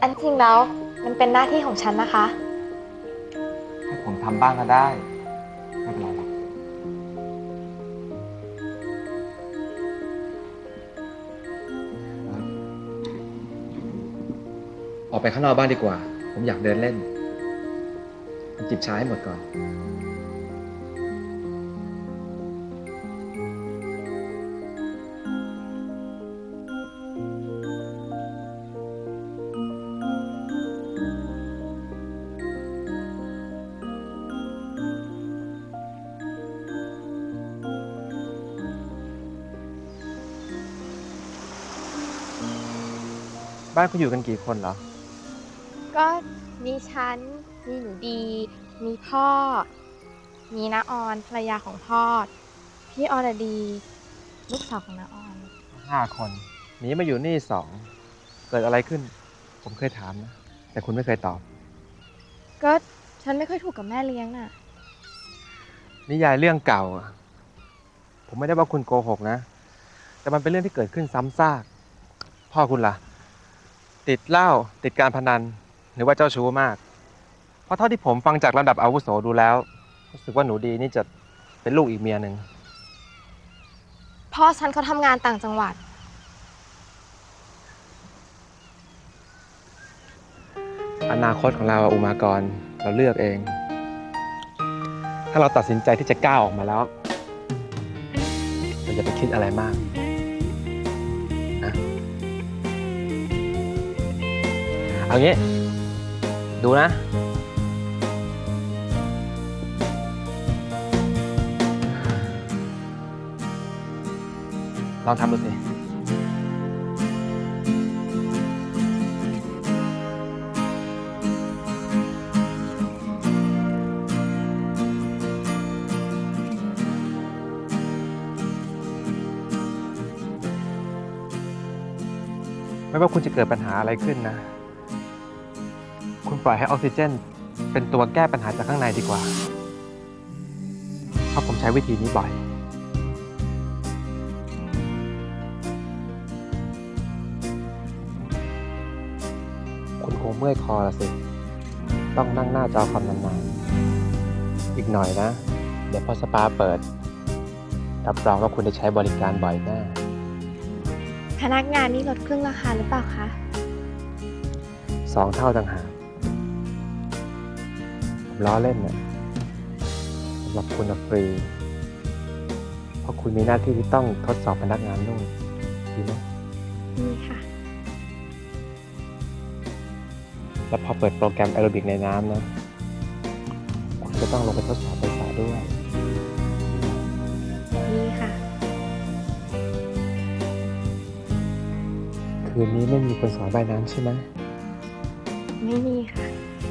อันจริงแล้วมันเป็นหน้าที่ของฉันนะคะให้ผมทำบ้างก็ได้ไม่เป็นไรหรอกออกไปข้างนอกบ้างดีกว่าผมอยากเดินเล่นจิบชาให้หมดก่อนบ้านคุณอยู่กันกี่คนเหรอก็มีฉันมีหนูดีมีพ่อมีน้าออนภรรยาของพ่อพี่อรดีลูกสาวของน้าออน 5 คนหนีมาอยู่นี่2เกิดอะไรขึ้นผมเคยถามนะแต่คุณไม่เคยตอบก็ฉันไม่ค่อยถูกกับแม่เลี้ยงน่ะนิยายเรื่องเก่าผมไม่ได้ว่าคุณโกหกนะแต่มันเป็นเรื่องที่เกิดขึ้นซ้ำซากพ่อคุณล่ะติดเหล้าติดการพนันหรือว่าเจ้าชู้มากเพราะเท่าที่ผมฟังจากระดับอาวุโสดูแล้วรู้สึกว่าหนูดีนี่จะเป็นลูกอีกเมียหนึ่งพ่อฉันเขาทำงานต่างจังหวัดอนาคตของเราอุมากรเราเลือกเองถ้าเราตัดสินใจที่จะก้าวออกมาแล้วเราจะไปคิดอะไรมากนะเอางี้ดูนะลองทำดูสิไม่ว่าคุณจะเกิดปัญหาอะไรขึ้นนะคุณปล่อยให้ออกซิเจนเป็นตัวแก้ปัญหาจากข้างในดีกว่าเพราะผมใช้วิธีนี้บ่อยคุณคงเมื่อยคอละสิต้องนั่งหน้าจอคอมนานๆอีกหน่อยนะเดี๋ยวพอสปาเปิดรับรองว่าคุณได้ใช้บริการบ่อยแน่พนักงานนี่ลดครึ่งราคาหรือเปล่าคะ 2 เท่าต่างหากผมล้อเล่นนะสำหรับคุณฟรีเพราะคุณมีหน้าที่ที่ต้องทดสอบพนักงานนู่นดีไหมดีค่ะแล้วพอเปิดโปรแกรมแอโรบิกในน้ำนะคุณก็ต้องลงไปทดสอบไฟฟ้าด้วยดีค่ะคืนนี้ไม่มีคนสอนว่ายน้ำใช่ไหมไม่มีค่ะ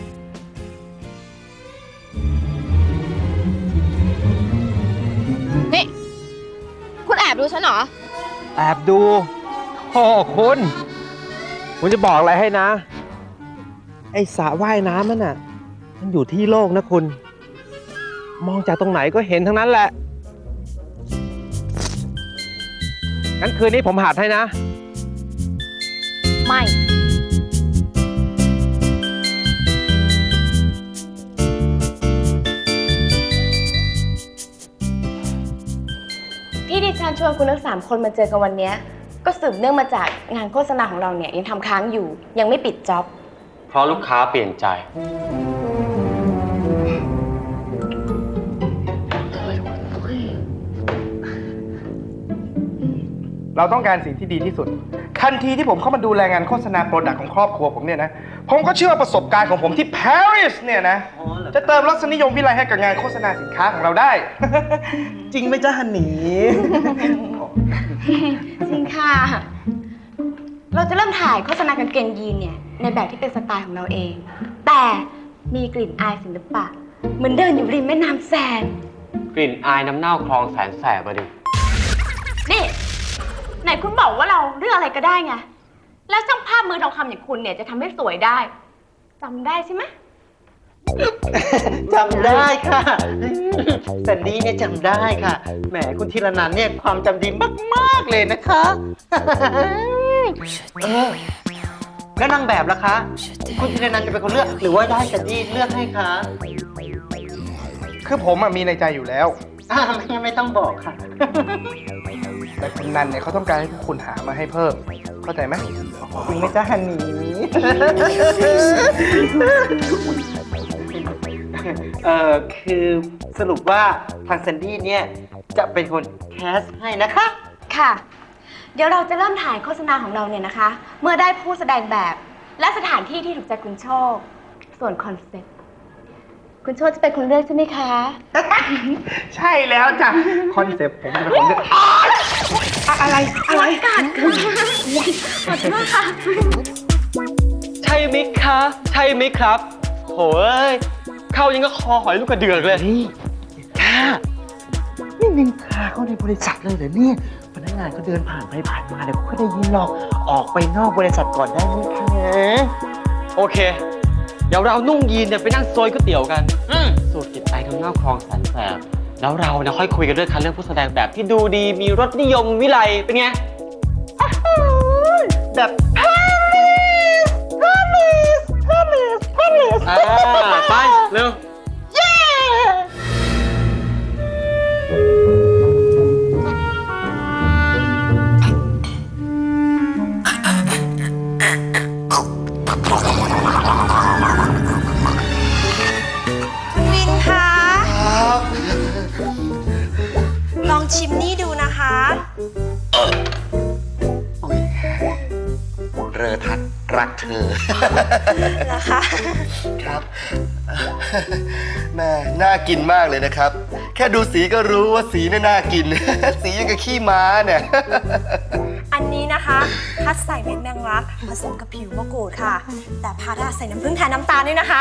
นี่คุณแอบดูฉันเหรอแอบดูโอ้คุณจะบอกอะไรให้นะไอสระว่ายน้ำนั่นน่ะมันอยู่ที่โลกนะคุณมองจากตรงไหนก็เห็นทั้งนั้นแหละงั้นคืนนี้ผมหัดให้นะไม่ที่ดิฉันชวนคุณทั้ง3 คนมาเจอกันวันนี้ก็สืบเนื่องมาจากงานโฆษณาของเราเนี่ยยังทำค้างอยู่ยังไม่ปิดจ็อบเพราะลูกค้าเปลี่ยนใจเราต้องการสิ่งที่ดีที่สุดทันทีที่ผมเข้ามาดูแลงานโฆษณาโปรดักต์ของครอบครัวผมเนี่ยนะผมก็เชื่อว่าประสบการณ์ของผมที่ปารีสเนี่ยนะจะเติมรสนิยมวิไลให้กับงานโฆษณาสินค้าของเราได้ จริงไหมจ๊ะฮันนี่จริงค่ะเราจะเริ่มถ่ายโฆษณากางเกงยีนเนี่ยในแบบที่เป็นสไตล์ของเราเองแต่มีกลิ่นอายศิลปะเหมือนเดินอยู่ริมแม่น้ำแสนกลิ่นอายน้ำเน่าคลองแสนแสบอะดินี่ไหนคุณบอกว่าเราเลือกอะไรก็ได้ไงแล้วช่างภาพมือทองคำอย่างคุณเนี่ยจะทำให้สวยได้จำได้ใช่ไหมจำได้ค่ะแต่นี้เนี่ยจำได้ค่ะแหมคุณธีรนันท์เนี่ยความจำดีมากๆเลยนะคะแล้วนางแบบล่ะคะ คุณธีรนันท์จะเป็นคนเลือกหรือว่าได้แซนดี้เลือกให้คะคือผมมีในใจอยู่แล้วไม่ต้องบอกค่ะแต่คุณนันเนี่ยเขาต้องการให้พวกคุณหามาให้เพิ่ม เข้าใจไหมจริงไหมจ๊ะฮันนี่คือสรุปว่าทางแซนดี้เนี่ยจะเป็นคนแคสให้นะคะค่ะ เดี๋ยวเราจะเริ่มถ่ายโฆษณาของเราเนี่ยนะคะ เมื่อได้ผู้แสดงแบบและสถานที่ที่ถูกใจคุณโชค ส่วนคอนเซ็ปต์คุณโชคจะเป็นคนเลือกใช่ไหมคะใช่แล้วจ้ะ คอนเซ็ปต์ผมจะเป็นของเลือกอะไรกันขอโทษค่ะใช่ไหมคะ ใช่ไหมครับโถ่เอ้ย เข้ายังก็คอหอยลูกกระเดือกเลยนี่ค่ะนี่นินทาเขาในบริษัทเลยเหรอเนี่ยพนักงานเขาเดินผ่านไปผ่านมาเดี๋ยวเขาก็ได้ยินหรอกออกไปนอกบริษัทก่อนได้ไหมคะโอเค เดี๋ยวเรานุ่งยีนเนี่ยไปนั่งโซยก๋วยเตี๋ยวกันสูตรกิจไอน้ำเน่าคลองแสนแสบแล้วเราเนี่ยค่อยคุยกันเรื่องคันเรื่องผู้แสดงแบบที่ดูดีมีรสนิยมวิไลเป็นไงแบบไปเร็วคุณวินคะลองชิมนี่ดูนะคะเรอทัศน์รักเธอนะคะครับ แม่น่ากินมากเลยนะครับ แค่ดูสีก็รู้ว่าสีน่ากิน สียังกับขี้ม้าเนี่ยอันนี้นะคะพัดใส่เม็ดแมงลักผสมกับผิวมะกรูดค่ะ แต่พัดใส่น้ำผึ้งแทนน้ำตาลด้วยนะคะ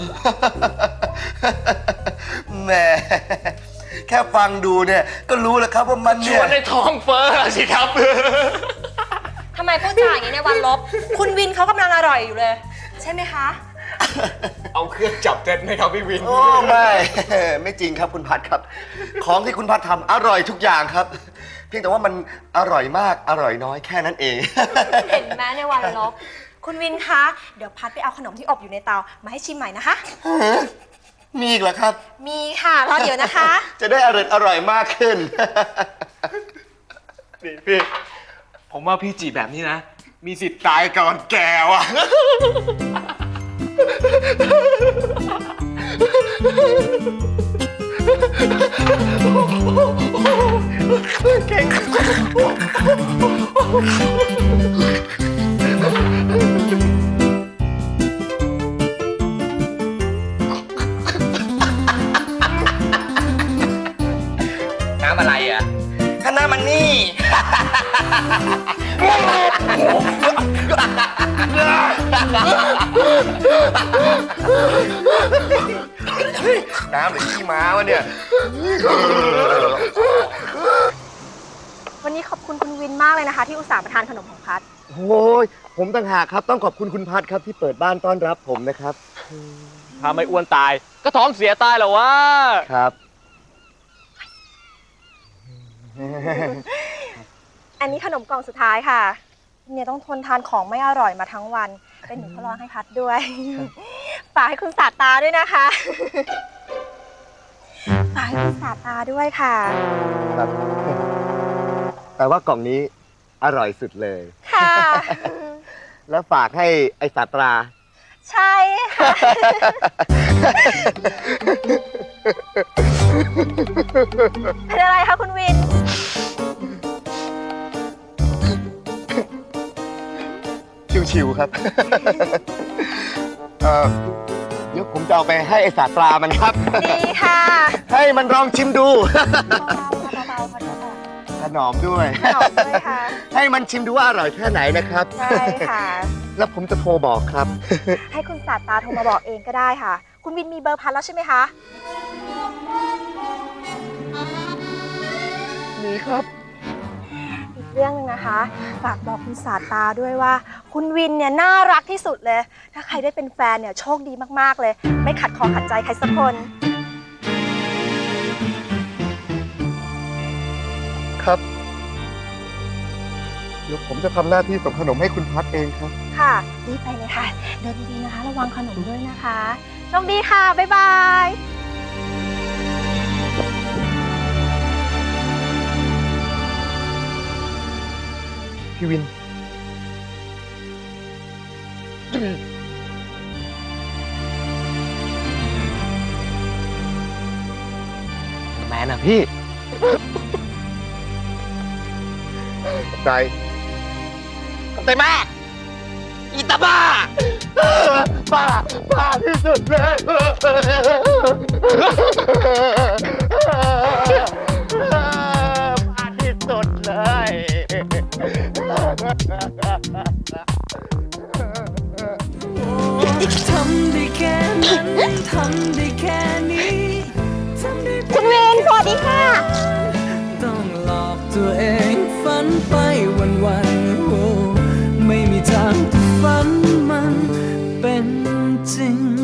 แหม่ แค่ฟังดูเนี่ยก็รู้แล้วครับว่ามันเนี่ยในท้องเฟ้อสิครับทำไมพูดจาอย่างนี้ในวันลบ คุณวินเขากำลังอร่อยอยู่เลย ใช่ไหมคะเอาเครื่องจับเท็จไหมครับพี่วินโอ้ไม่ ไม่จริงครับคุณพัดครับ ของที่คุณพัดทำอร่อยทุกอย่างครับ เพียงแต่ว่ามันอร่อยมากอร่อยน้อยแค่นั้นเองเห็นไหมในวันลบ คุณวินคะ เดี๋ยวพัดไปเอาขนมที่อบอยู่ในเตามาให้ชิมใหม่นะคะมีอีกเหรอครับมีค่ะ รอเดี๋ยวนะคะจะได้อร่อยมากขึ้นนี่พี่ ผมว่าพี่จีบแบบนี้นะ มีสิทธิ์ตายก่อนแก่ว่ะเก่งน้ำอะไรอ่ะคณะมันนี่ น้ำหรือขี้ม้าวะเนี่ยวันนี้ขอบคุณคุณวินมากเลยนะคะ ที่อุตส่าห์มาทานขนมของพัดโอ้ยผมต่างหากครับต้องขอบคุณคุณพัดครับที่เปิดบ้านต้อนรับผมนะครับถ้าไม่อ้วนตาย ก็ท้องเสียตายเหรอวะครับอันนี้ขนมกล่องสุดท้ายค่ะ เนี่ยต้องทนทานของไม่อร่อยมาทั้งวัน เป็นหนูทดลองให้พัดด้วย ฝากให้คุณสาตาด้วยนะคะ ฝากให้คุณสาตาด้วยค่ะครับ แต่ว่ากล่องนี้อร่อยสุดเลยค่ะแล้วฝากให้ไอศาสตราใช่ค่ะ เป็นอะไรคะคุณวินชิวๆครับ เดี๋ยวผมจะเอาไปให้ไอศาสตรามันครับดีค่ะให้มันลองชิมดูเบาๆขอโทษค่ะถนอมด้วยขนมด้วยค่ะให้มันชิมดูว่าอร่อยแค่ไหนนะครับใช่ค่ะแล้วผมจะโทรบอกครับให้คุณสาตาโทรมาบอกเองก็ได้ค่ะ คุณวินมีเบอร์พัดแล้วใช่ไหมคะมีครับอีกเรื่องหนึงนะคะ ฝากบอกคุณสาตาด้วยว่า คุณวินเนี่ยน่ารักที่สุดเลย ถ้าใครได้เป็นแฟนเนี่ยโชคดีมากๆเลย ไม่ขัดคอขัดใจใครสักคนครับเดี๋ยวผมจะทำหน้าที่ส่งขนมให้คุณพัดเองครับค่ะรีบไปเลยค่ะ เดินดีๆนะคะ ระวังขนมด้วยนะคะโชคดีค่ะ บ๊ายบายพี่วินแมนอะพี่ใจใจมากอีตาบ้าบ้าที่สุดเลยบ้าที่สุดเลยทำได้แค่นั้นทำได้แค่นี้ทำได้คุณเวนสวัสดีค่ะต้องหลอกตัวเองฝันไปวันๆโอ้ไม่มีทางที่ฝันมันเป็นจริง